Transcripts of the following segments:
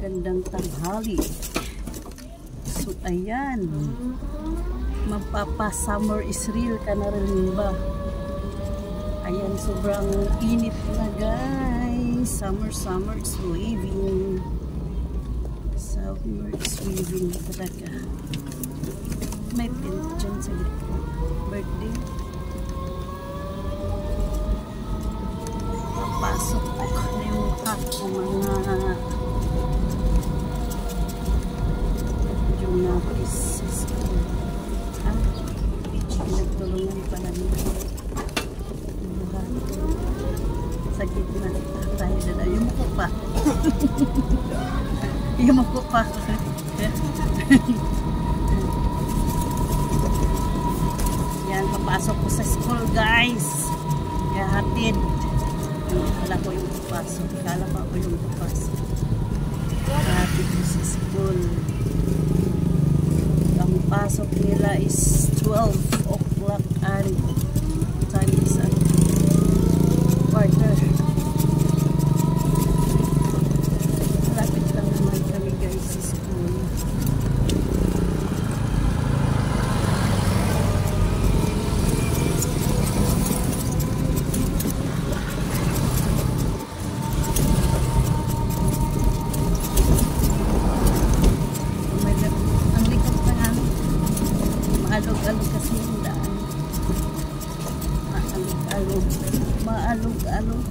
magandang tanghali. So ayan, magpapa-summer is real ka na rin ba? Ayan, sobrang init na guys. Summer is waving. Summer is waving talaga. May tent dyan sa likod. Birthday. Papasok ako na yung mukha ko mga Junapis sa school. Nagtulungan pala nila. Sa gitna tayo na lang. Yung mukha pa. Yung mukha pa. Yan, papasok ko sa school guys. Kaya hatid. Kala ko yung papasok. Kala pa ako yung papasok. Hatid ko sa school. Ang pasok nila is 12 o'clock and time is at quarter. Lapit lang naman kami guys sa school. Ang likod pa nga. Maalog-alog kasi yung daan. Maalog-alog.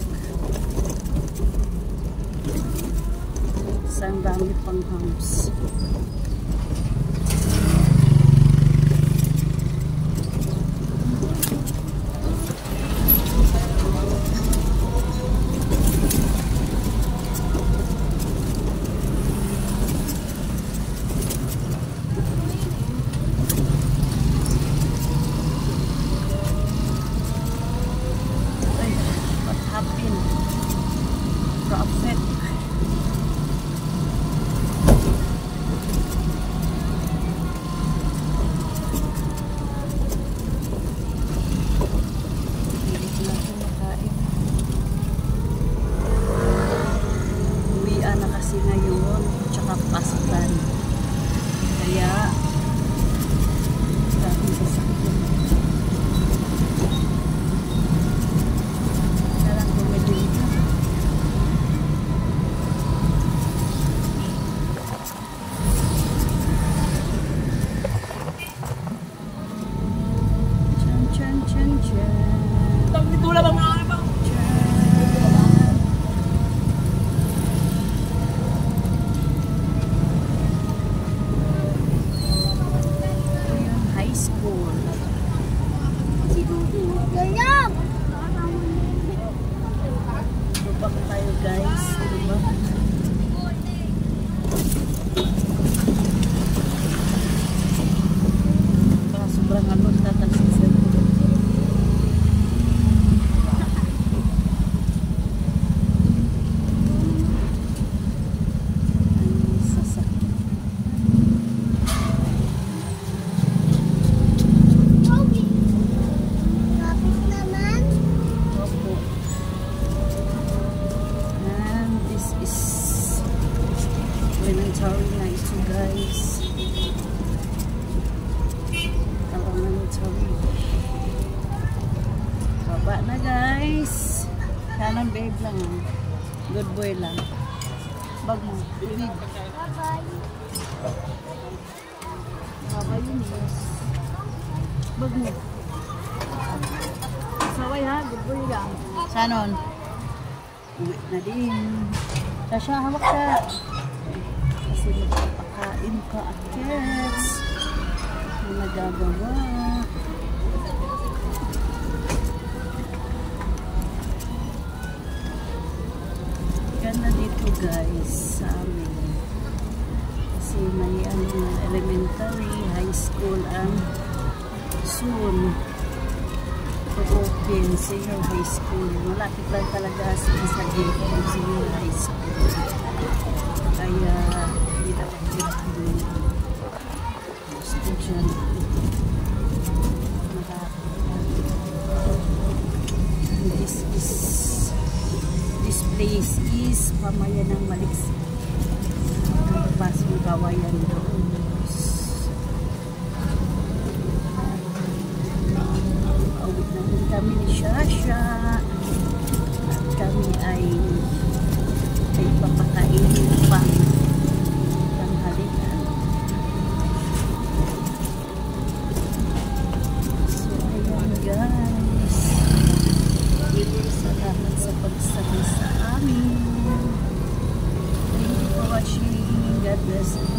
Isang dami pang house. Traffic. Hilig natin makain. Uwian na kasi ngayon, tsaka pasukan. Kaya dati sasakyan. Kailang bumili ito. Tula bang mga bang? High school. Lubak tayo guys. Lubak. Baka sobrang alot na tansisip. Elementary na ito guys. Elementary. Baba na guys. Kanan babe lang. Good boy lang. Bag mo. Big. Baba yun yes. Bag mo. Saway ha. Good boy lang. Sanon? Uwi na din. Sasha, hawak ka. Kasi magpapakain ka at kids. Ang nagagawa. Ganda dito guys sa amin. Kasi may elementary, high school ang soon to open senior high school. Malapit lang talaga sa gate ng senior high school. Kaya hindi na pagkakit student this place is pamayan ng Maliksik. lumabas yung kawayan doon. Pauwi na din kami ni Shasha. At kami ay papakainin pang tanghalian. So, ayan guys. Salamat sa pagsama sa amin. Thank you for watching. God bless you.